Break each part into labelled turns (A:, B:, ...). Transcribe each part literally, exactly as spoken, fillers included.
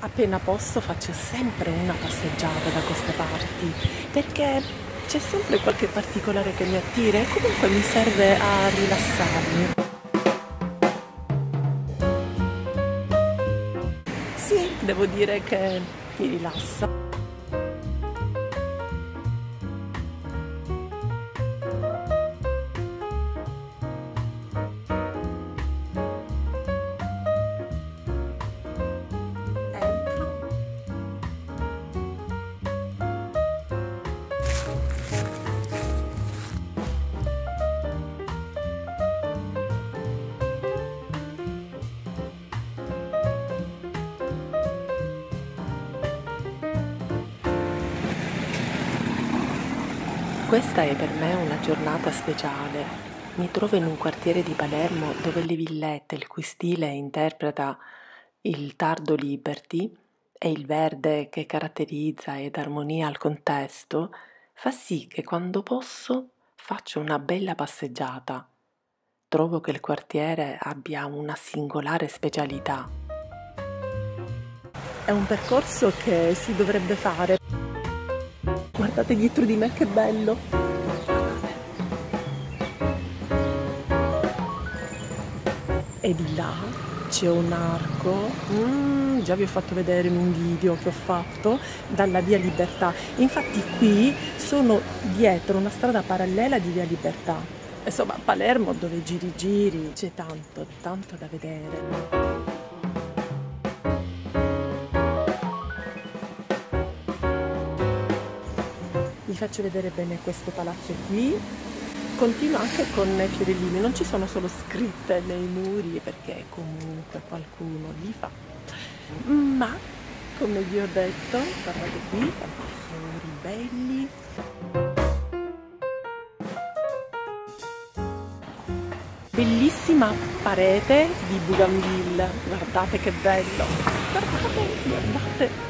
A: Appena posso faccio sempre una passeggiata da queste parti, perché c'è sempre qualche particolare che mi attira e comunque mi serve a rilassarmi. Sì, devo dire che mi rilassa. Entro. Questa è per me una giornata speciale. Mi trovo in un quartiere di Palermo dove le villette, il cui stile interpreta il tardo Liberty e il verde che caratterizza ed armonia al contesto, fa sì che quando posso faccio una bella passeggiata. Trovo che il quartiere abbia una singolare specialità. È un percorso che si dovrebbe fare. Guardate dietro di me che bello! E di là c'è un arco, mm, già vi ho fatto vedere in un video che ho fatto, dalla Via Libertà. Infatti qui sono dietro una strada parallela di Via Libertà. Insomma, a Palermo dove giri giri c'è tanto, tanto da vedere. Vi faccio vedere bene questo palazzo qui. Continuo anche con i fiorellini, non ci sono solo scritte nei muri perché comunque qualcuno li fa, ma come vi ho detto, guardate qui, quanti fiori belli. Bellissima parete di Bougainville, guardate che bello, guardate, guardate.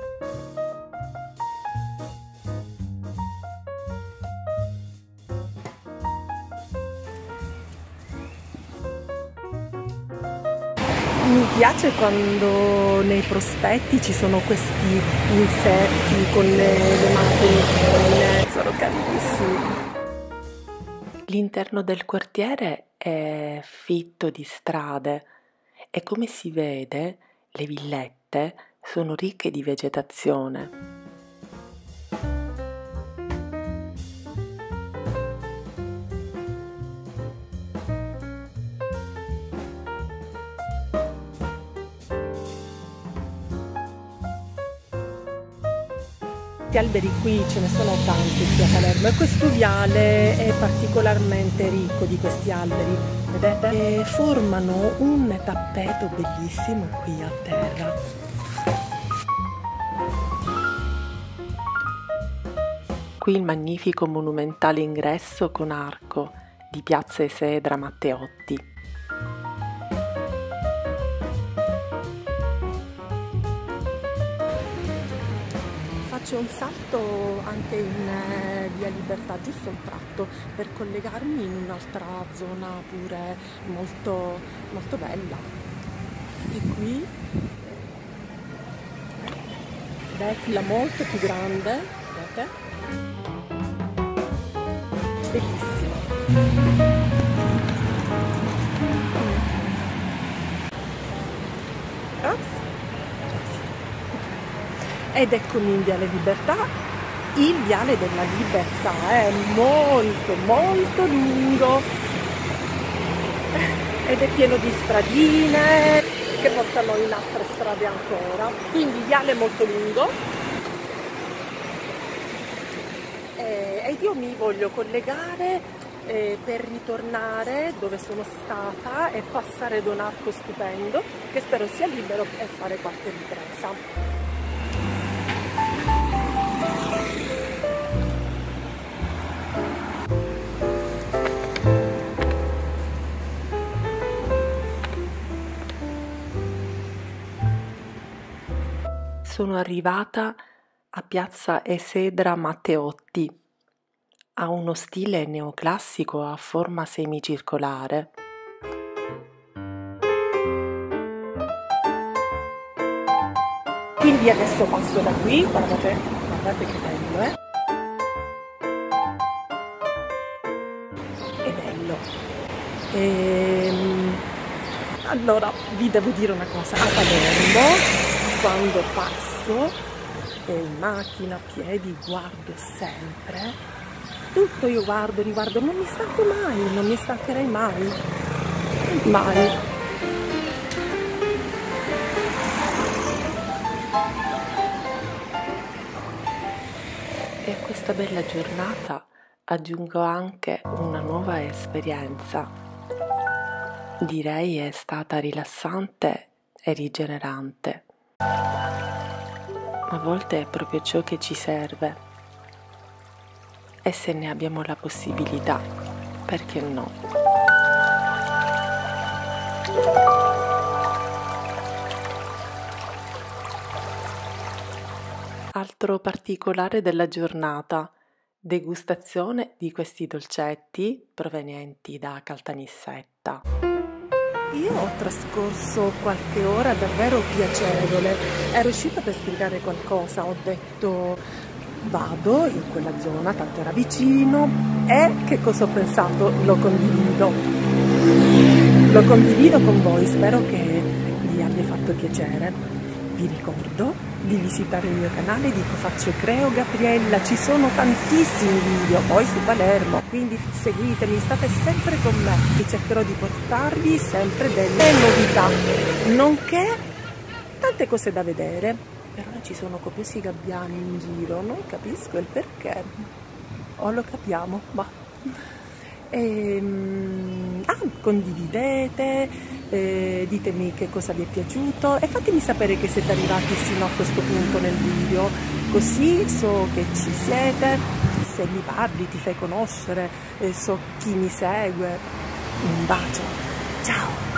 A: Mi piace quando nei prospetti ci sono questi inserti con le, le mattine, sono carissimi. L'interno del quartiere è fitto di strade e come si vede le villette sono ricche di vegetazione. Questi alberi qui ce ne sono tanti qui a Palermo e questo viale è particolarmente ricco di questi alberi, vedete? E formano un tappeto bellissimo qui a terra. Qui il magnifico monumentale ingresso con arco di Piazza Esedra Matteotti. Faccio un salto anche in eh, Via Libertà, giusto un tratto, per collegarmi in un'altra zona pure molto, molto bella. E qui, Decla molto più grande, vedete? Bellissimo. Ops. Ed eccomi in Viale Libertà. Il Viale della Libertà è molto molto lungo ed è pieno di stradine che portano in altre strade ancora, quindi viale molto lungo. E, ed io mi voglio collegare eh, per ritornare dove sono stata e passare da un arco stupendo che spero sia libero e fare qualche ripresa. Sono arrivata a Piazza Esedra Matteotti. Ha uno stile neoclassico a forma semicircolare. Quindi adesso passo da qui, guardate, guardate che bello, eh? È bello. Ehm, allora, vi devo dire una cosa, a Palermo, quando passo in macchina, a piedi, guardo sempre, tutto io guardo, riguardo, non mi stanco mai, non mi stancherei mai, mai. E a questa bella giornata aggiungo anche una nuova esperienza. Direi è stata rilassante e rigenerante. A volte è proprio ciò che ci serve. E se ne abbiamo la possibilità, perché no? Altro particolare della giornata, degustazione di questi dolcetti provenienti da Caltanissetta. Io ho trascorso qualche ora davvero piacevole, ero riuscita per spiegare qualcosa, ho detto vado in quella zona, tanto era vicino, e che cosa ho pensato? Lo condivido, lo condivido con voi, spero che vi abbia fatto piacere. Vi ricordo di visitare il mio canale di Ecofaccio Creo Gabriella, ci sono tantissimi video, poi su Palermo, quindi seguitemi, state sempre con me e cercherò di portarvi sempre delle novità, nonché tante cose da vedere. Per ora ci sono copiosi gabbiani in giro, non capisco il perché, o lo capiamo, ma... Ehm, ah, condividete, eh, ditemi che cosa vi è piaciuto e fatemi sapere che siete arrivati sino a questo punto nel video, così so che ci siete, se mi parli ti fai conoscere, eh, so chi mi segue. Un bacio, ciao!